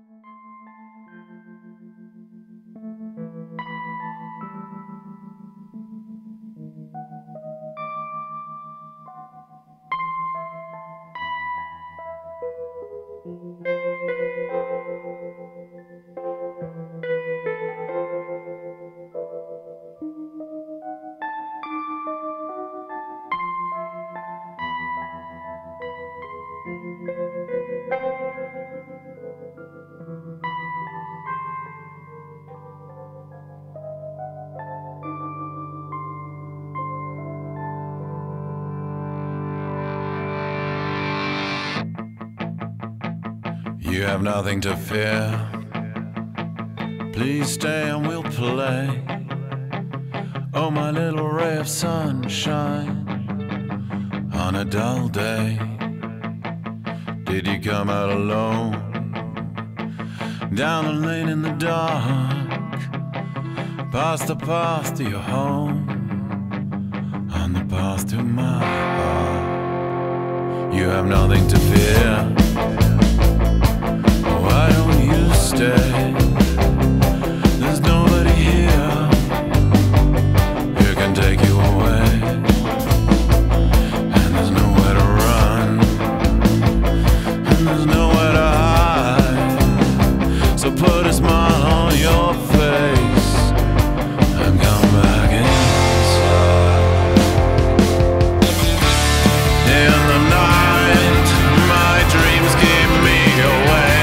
You have nothing to fear. Please stay and we'll play. Oh, my little ray of sunshine on a dull day. Did you come out alone down the lane in the dark, past the path to your home, on the path to my heart? You have nothing to fear. Why don't you stay? There's nobody here who can take you away, and there's nowhere to run, and there's nowhere to hide. So put a smile on your face and come back inside. In the night, my dreams keep me away.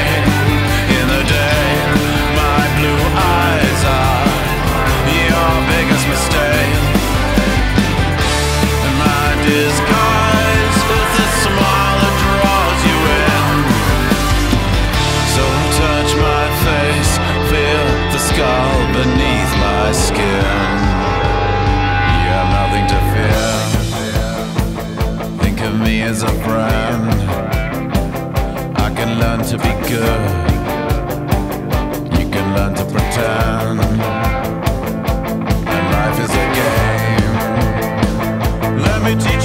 Disguise is the smile that draws you in. So touch my face, feel the skull beneath my skin. You have nothing to fear. Think of me as a friend. I can learn to be good. You can learn to pretend. And life is a game. Let me teach